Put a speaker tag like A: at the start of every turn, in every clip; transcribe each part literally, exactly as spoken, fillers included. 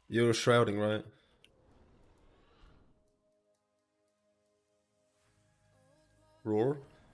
A: You're shrouding, right? Roar?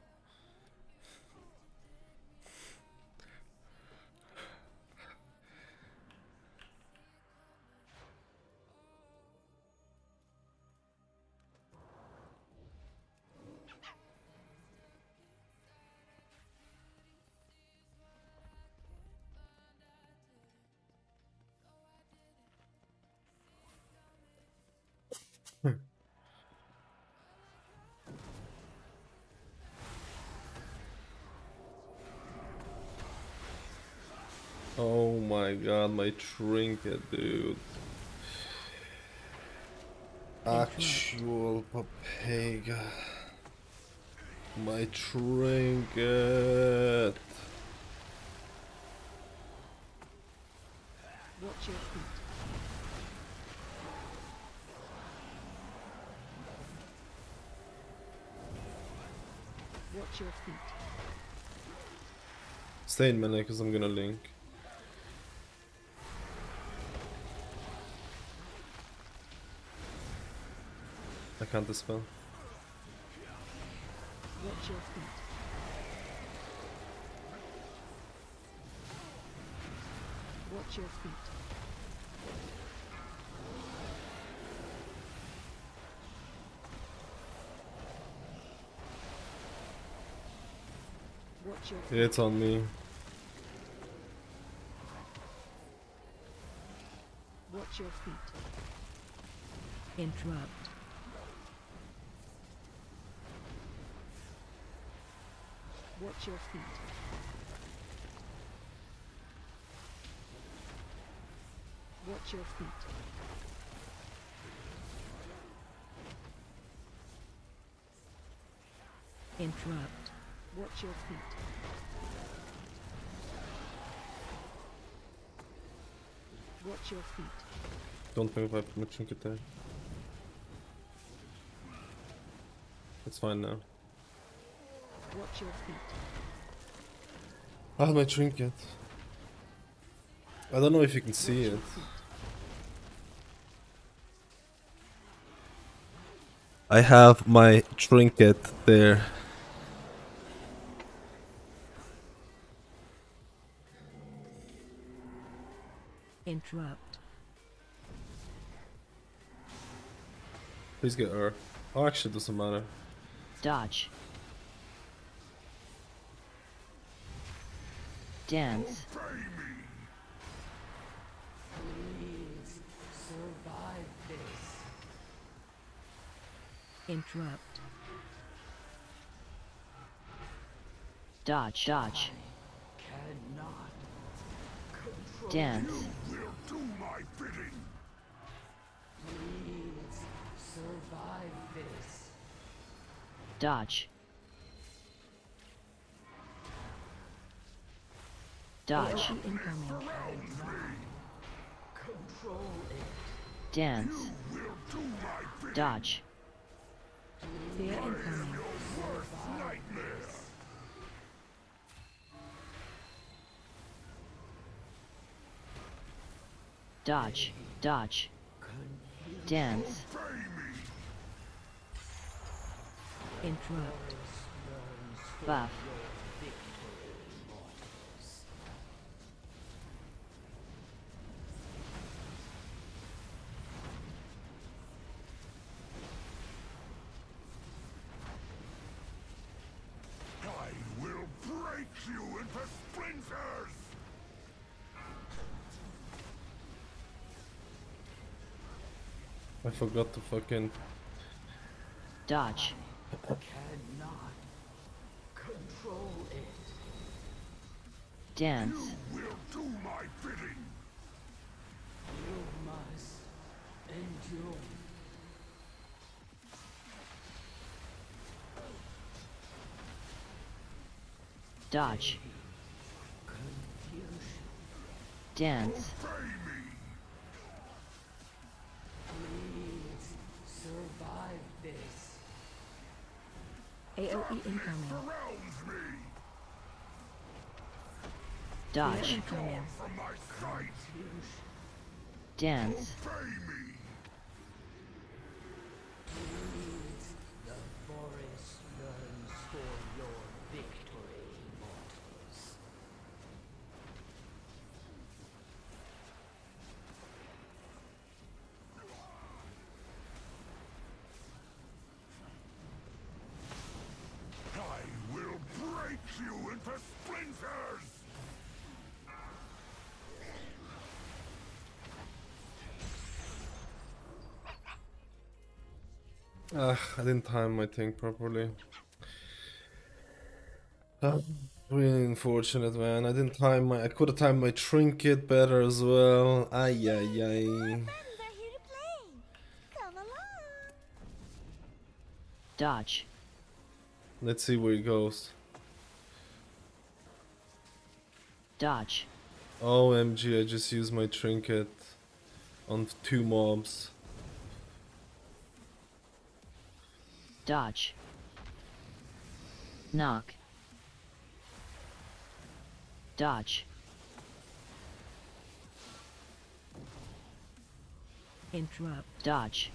A: Oh my god, my trinket, dude. Actual Papega. My trinket.
B: Watch your feet. Watch your feet.
A: Stay in melee because I'm gonna link. I can't dispel.
B: Watch your feet. Watch your feet. Watch your feet.
A: It's on me.
B: Watch your feet. Interrupt. Watch your feet. Watch your feet. Interrupt. Watch your feet. Watch your feet.
A: Don't move, I put my trinket there. It's fine now.
B: Watch your feet.
A: I have my trinket. I don't know if you can see
B: Watch your
A: it.
B: feet.
A: I have my trinket there.
B: Interrupt.
A: Please get her. Oh, actually, it doesn't matter.
B: Dodge. Dance. Interrupt. Dodge, dodge. Dance. Dodge. Dodge. Incoming. Dance. Dodge. Fear incoming. Dodge. Dodge. Dance. Interrupt. Buff.
C: I will break you into splinters!
A: I forgot to fucking...
B: Dodge.
C: Cannot control it.
B: Dance.
C: You will do my bidding. You must endure.
B: Dodge.
C: Confusion.
B: Dance.
C: Obey me. Please survive this.
B: A O E incoming.
C: Surrounds me.
B: Dodge. Incoming.
C: From my sight.
B: Dance.
C: Obey me!
D: The forest yearns for your victory, mortals.
C: I will break you into splinters!
A: Ah, I didn't time my thing properly. Ah, really unfortunate, man. I didn't time my. I could have timed my trinket better as well. Ay, ay, ay.
E: Friends are here to play. Come along.
B: Dodge.
A: Let's see where he goes.
B: Dodge.
A: O M G, I just used my trinket on two mobs.
B: Dodge. Knock. Dodge.
F: Interrupt.
B: Dodge.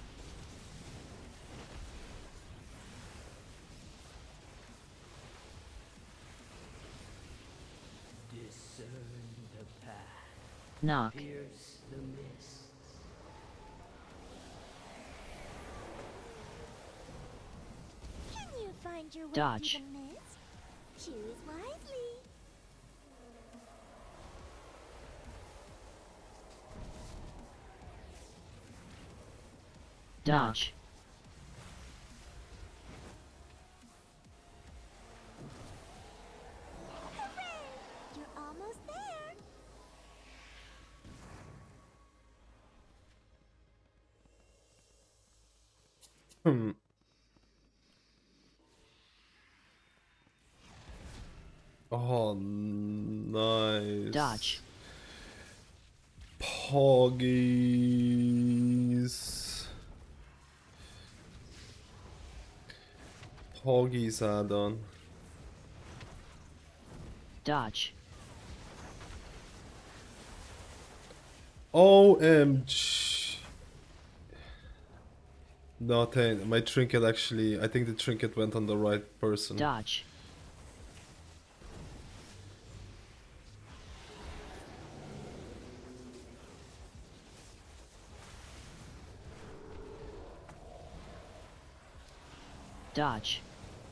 D: Discern the path,
B: Knock.
D: pierce the mists.
E: Can you find your way
B: Dodge.
E: through the mist? Choose wisely.
B: Dodge.
E: Hooray! You're almost there.
A: Hmm. Oh, nice.
B: Dodge.
A: Poggies. Poggies add-on.
B: Dodge.
A: O M G. Nothing. My trinket actually. I think the trinket went on the right person.
B: Dodge. Dodge.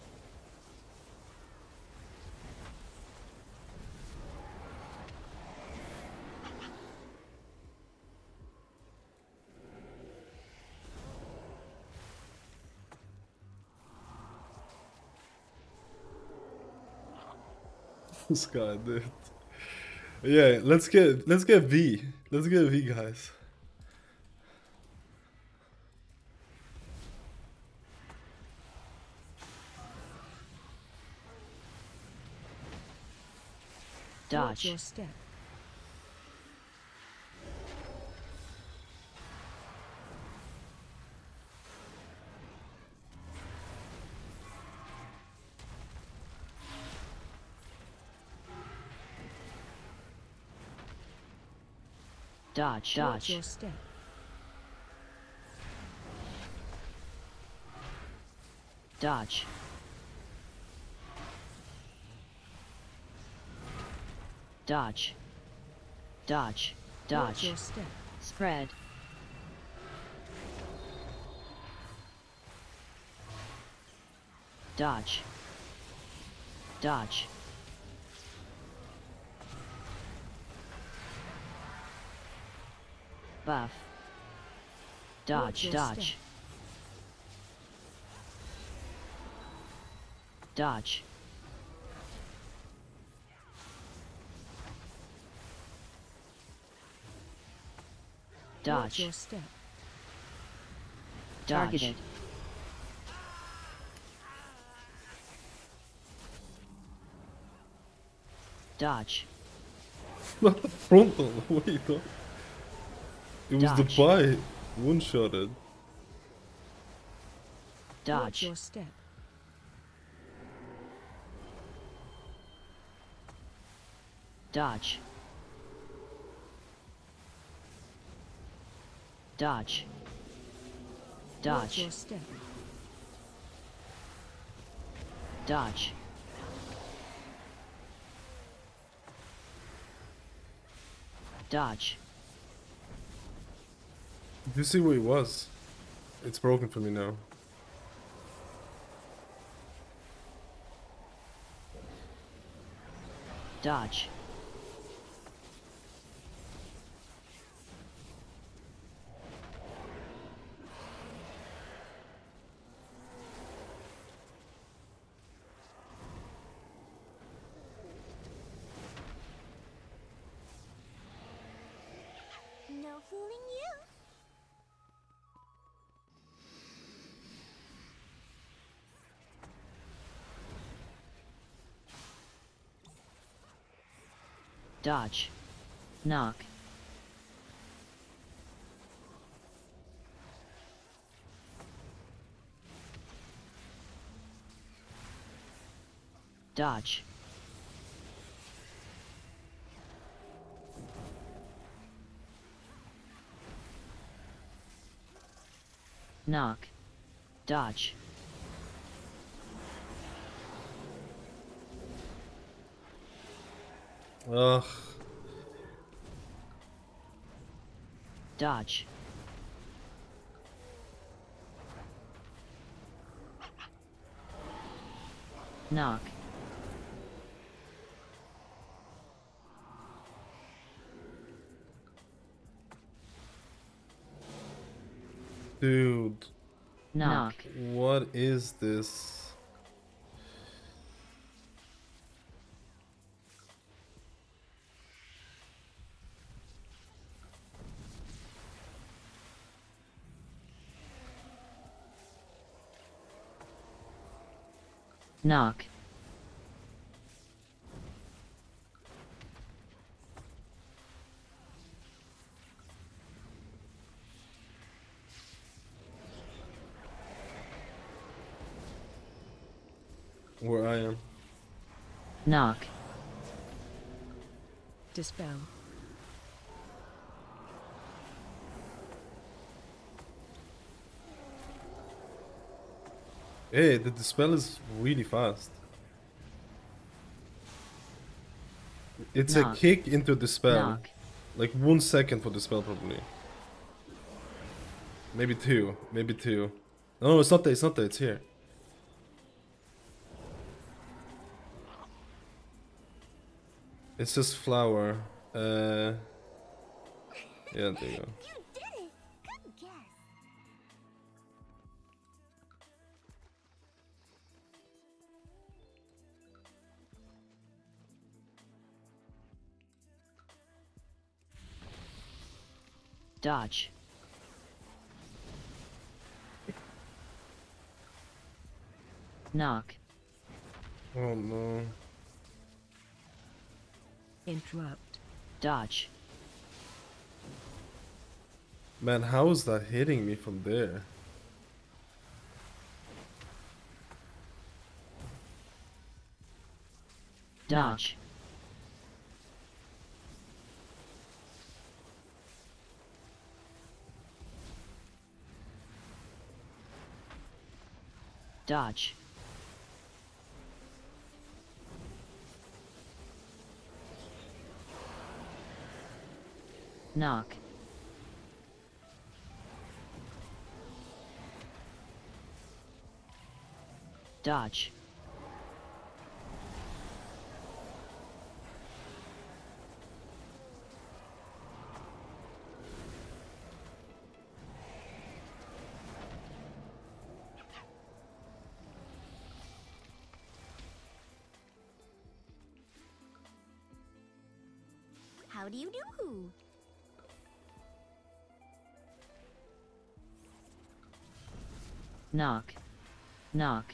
A: This guy, dude. Yeah, let's get let's get V. Let's get V, guys.
F: Watch
B: Dodge.
F: your step.
B: Dodge.
F: Watch your
B: Dodge.
F: step.
B: Dodge. Dodge. Dodge.
F: Watch
B: Dodge.
F: your step.
B: Spread. Dodge. Dodge. Buff. Dodge.
F: your
B: Dodge.
F: step.
B: Dodge.
F: Watch your
B: Dodge.
F: step.
B: Targeted. Dodge.
A: Not the frontal. Wait, no. It was
B: Dodge.
A: the buy. One-shotted.
F: Watch
B: Dodge.
F: your step.
B: Dodge. Dodge.
F: Watch
B: Dodge.
F: your step.
B: Dodge. Dodge.
A: Did you see where he was? It's broken for me now.
B: Dodge.
E: No fooling you.
B: Dodge. Knock. Dodge. Knock. Dodge.
A: Ugh.
B: Dodge. Knock.
A: Dude,
B: Knock.
A: what is this?
B: Knock.
A: Where I am.
B: Knock.
F: Dispel.
A: Hey, the dispel is really fast. It's
B: Knock.
A: a kick into dispel.
B: Knock.
A: Like one second for dispel probably. Maybe two. Maybe two. No, it's not there, it's not there, it's here. It's just flower. Uh Yeah, there you go.
E: You did it. Good guess.
B: Dodge. Knock.
A: Oh no.
F: Interrupt.
B: Dodge.
A: Man, how is that hitting me from there?
B: Dodge. Dodge. Knock. Dodge.
E: How do you do?
B: Knock. Knock.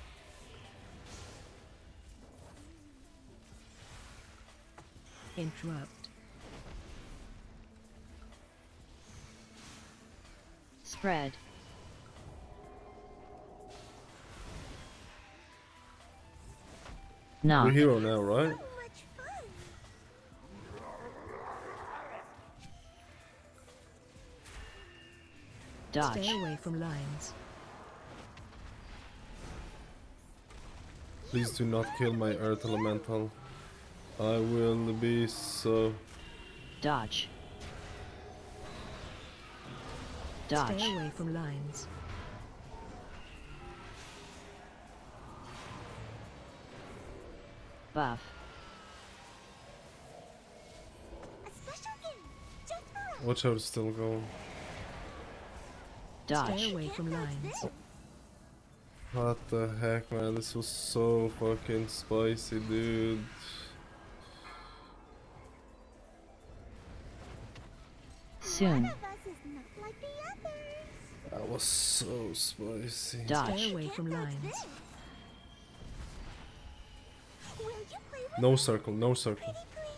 F: Interrupt.
B: Spread.
A: We're
B: Knock.
A: hero now, right?
E: So much fun.
B: Dodge.
F: Stay away from lines.
A: Please do not kill my Earth Elemental. I will be so...
B: Dodge. Dodge.
F: Stay away from lines.
B: Buff.
E: A special game just for us.
A: Watch out, it's still going.
F: Stay
B: Dodge.
F: away from lines.
A: What the heck, man? This was so fucking spicy, dude.
B: Soon.
E: One of us is not like the others.
A: That was so spicy.
B: Dodge.
F: Stay away from
E: Can't
F: lines.
E: touch this. Will you play with
A: No
E: me,
A: circle, no circle.
E: pretty please?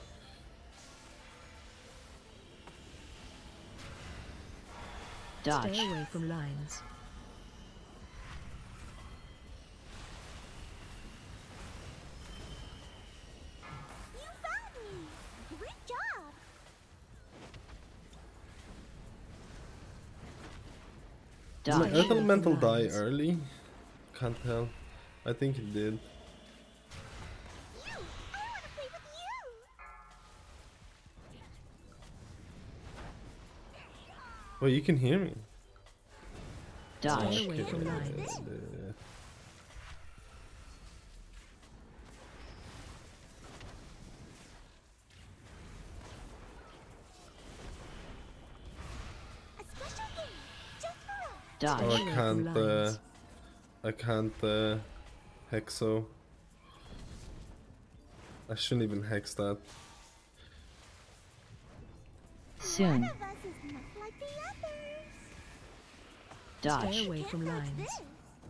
B: Dodge.
F: Stay away from lines.
E: You found me. Great job.
A: Did my
B: Dodge.
A: Earth Elemental die
F: Lines.
A: early? Can't tell. I think it did.
E: You. I want to play with you.
A: Wait, you can hear me?
B: Dodge.
F: Stay away from lines.
A: Uh,
E: A special game just for us.
A: Oh,
B: Dodge.
A: I
F: Away from
A: can't, uh,
F: lines.
A: I can't, uh, hexo. I shouldn't even hex that.
B: Soon.
E: One of us is not like the others.
B: Dodge.
F: Stay away from
E: Can't touch
F: lines.
E: this.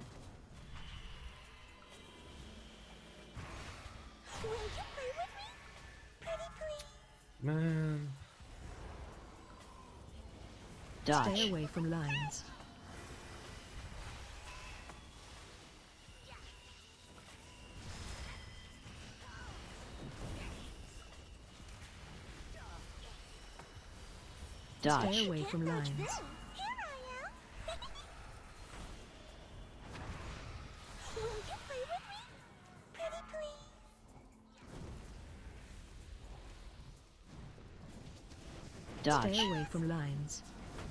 E: Will you play with me? Pretty please.
A: Man.
B: Dodge.
F: Stay away from lines.
B: Dodge.
F: Stay away from
E: Can't touch
F: lines.
E: this. Here I am. Will you play with me? Pretty please.
B: Dodge.
F: Stay away from lines.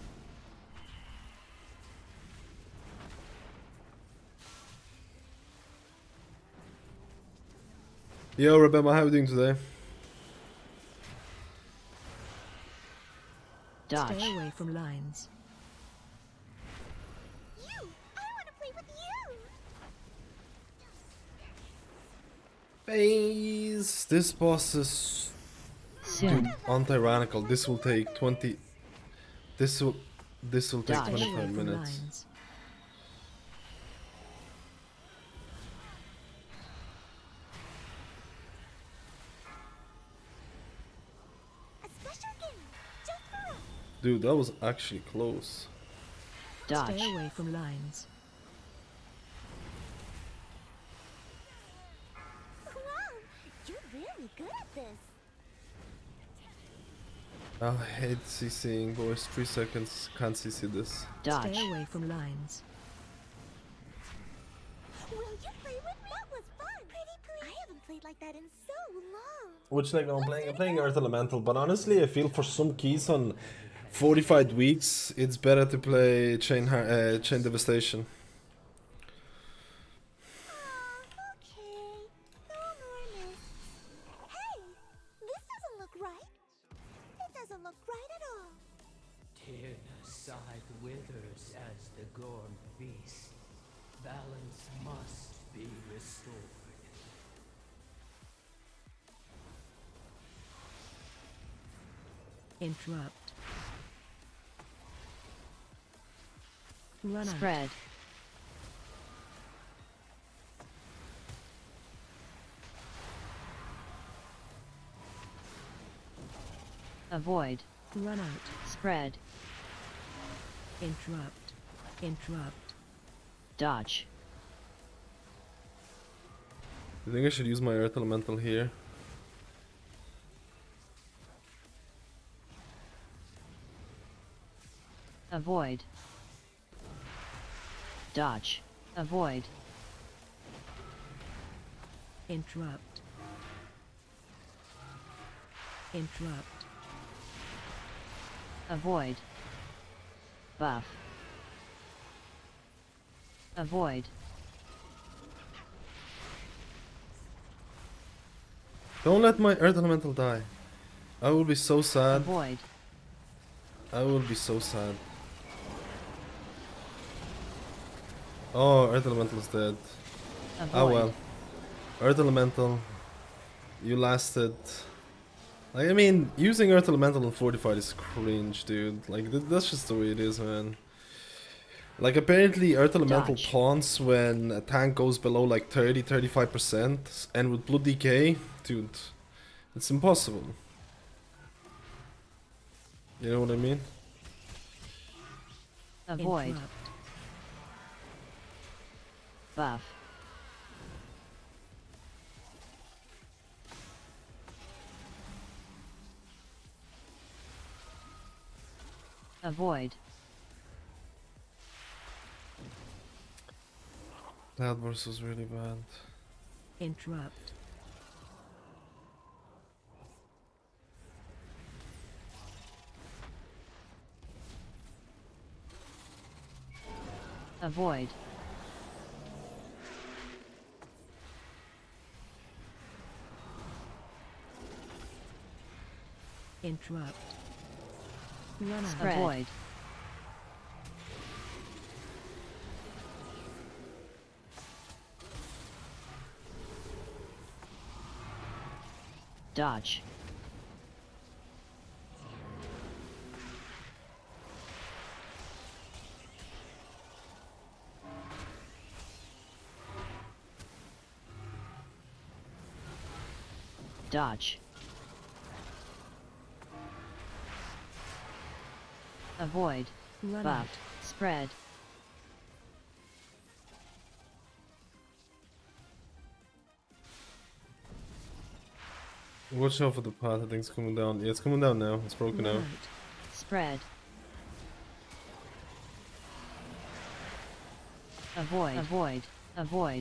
A: Yo, Rebecca, how are you doing today?
B: Dodge.
F: Stay away from lines.
E: You. I want to play with you.
A: Phase! This boss is
B: Soon.
A: untyrannical. This will take twenty. This will. This will take
B: Dodge.
F: Stay away
A: twenty-five
F: from
A: minutes.
F: lines.
E: A special game just for us.
A: Dude, that was actually close.
B: Dodge.
F: Stay away from lines.
E: Wow, you're really good at this.
A: I hate CCing, boys. Three seconds. Can't C C this.
B: Dodge.
F: Stay away from lines.
E: Will you play with me? That was fun. Pretty please. I haven't played like that in so long.
A: Which like I'm playing, I'm playing Earth Elemental, but honestly, I feel for some keys on forty-five weeks, it's better to play Chain Har- uh, Chain Devastation.
E: Aw, okay. No more miss. Hey, this doesn't look right. It doesn't look right at all.
D: Tyrna's scythe withers as the Gorm beast. Balance must be restored.
F: Interrupt. Run out.
B: Spread. Avoid.
F: Run out.
B: Spread.
F: Interrupt. Interrupt.
B: Dodge.
A: I think I should use my Earth Elemental here.
B: Avoid. Dodge. Avoid.
F: Interrupt. Interrupt.
B: Avoid. Buff. Avoid.
A: Don't let my Earth Elemental die. I will be so sad.
B: Avoid.
A: I will be so sad. Oh, Earth Elemental is dead.
B: Avoid.
A: Oh well. Earth Elemental. You lasted. Like, I mean, using Earth Elemental in Fortified is cringe, dude. Like, th that's just the way it is, man. Like, apparently Earth Elemental
B: Dodge.
A: taunts when a tank goes below like thirty to thirty-five percent. And with Blood Decay, dude, it's impossible. You know what I mean?
B: Avoid.
F: Interrupt.
B: Buff. Avoid.
A: That verse was really bad.
F: Interrupt.
B: Avoid.
F: Interrupt. Run out.
B: Spread. Avoid. Dodge. Dodge. Avoid.
F: Run
B: Buff.
F: out.
B: Spread.
A: Watch out for the path, I think it's coming down. Yeah, it's coming down now. It's broken
F: Run
A: out.
F: out.
B: Spread. Avoid. Avoid. Avoid.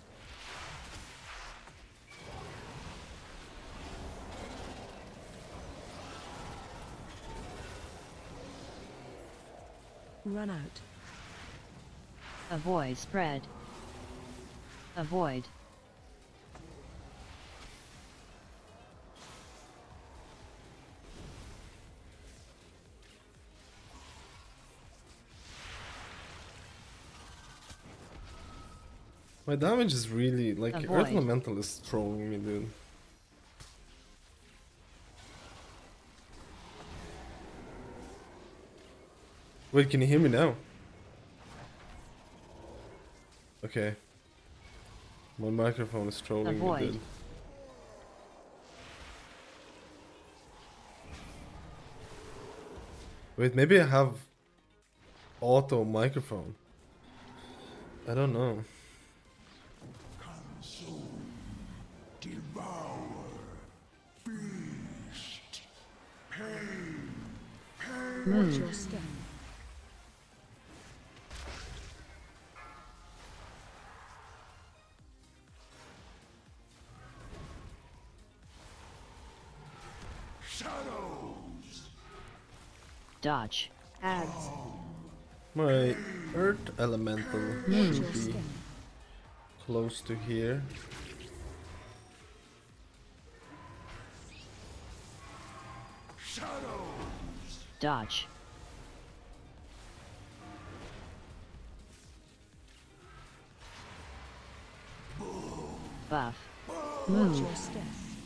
F: Run out.
B: Avoid. Spread. Avoid.
A: My damage is really like Earth
B: Avoid.
A: Elemental is trolling me, dude. Wait, can you hear me now? Okay. My microphone is trolling
B: Avoid.
A: me, dude. Wait, maybe I have auto microphone. I don't know.
C: Consume, devour, feast, pain, pain.
F: Watch your step.
C: Shadows.
B: Dodge.
F: Ads.
A: My Earth Elemental
F: Watch your
A: should be
F: step.
A: close to here.
C: Shadows.
B: Dodge. Buff.
F: Watch
B: Move.
F: your step.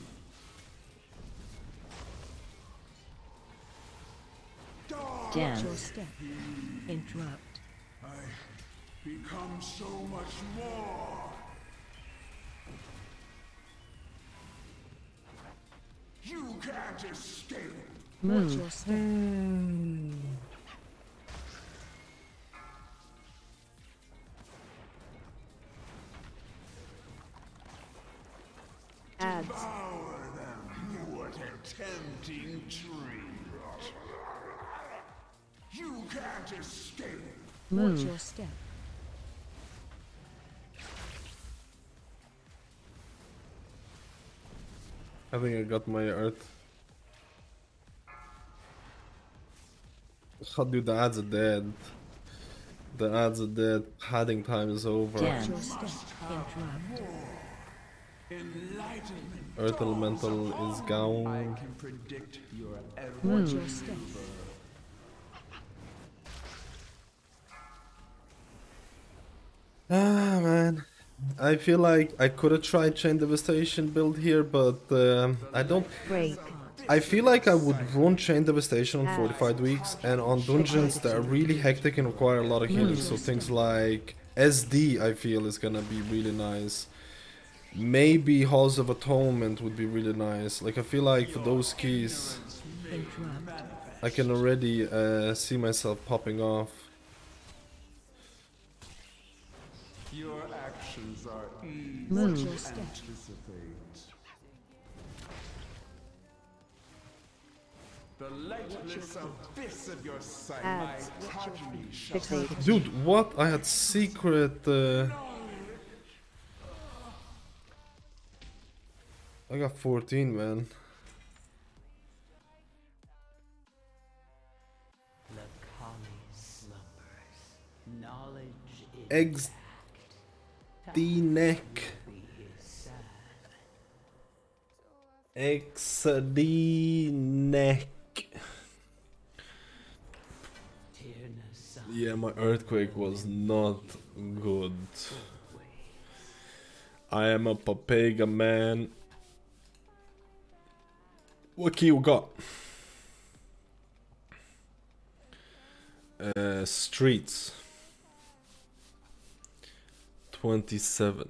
F: Watch your
B: Dance.
F: step. Interrupt.
C: I become so much more. You can't escape.
F: Watch
B: Move.
F: your step. Ads.
C: Devour them. What a tempting treat. You can't escape.
F: Watch
B: Move.
F: your step.
A: I think I got my earth. God, dude, the ads are dead. The ads are dead. Padding time is over.
B: Dan.
F: Your step. Interrupt.
C: Enlightenment.
A: Earth Elemental is
C: I
A: gone.
C: can predict your every
F: Watch
B: Move.
F: your step.
A: Ah, man. I feel like I could have tried Chain Devastation build here, but um, I don't.
B: Break.
A: I feel like I would run Chain Devastation on forty-five weeks, and on dungeons that are really hectic and require a lot of healing. So things like S D, I feel, is gonna be really nice. Maybe Halls of Atonement would be really nice. Like, I feel like for those keys,
F: Interrupt.
A: I can already uh, see myself popping off.
C: Your actions are easy
B: Move.
C: to
F: Your step.
C: anticipate. The lightless abyss of your sight,
B: Ads.
C: my progeny shall
B: Fixate.
A: Dude, what? I had secret... Uh... I got fourteen, man.
D: The Kali slumbers. Knowledge is
A: Eggs D neck.
D: be his sad.
A: X D neck.
D: Tyrnus
A: Yeah, my earthquake was not good. I am a Papega man. What key you got? Uh, streets. twenty-seven.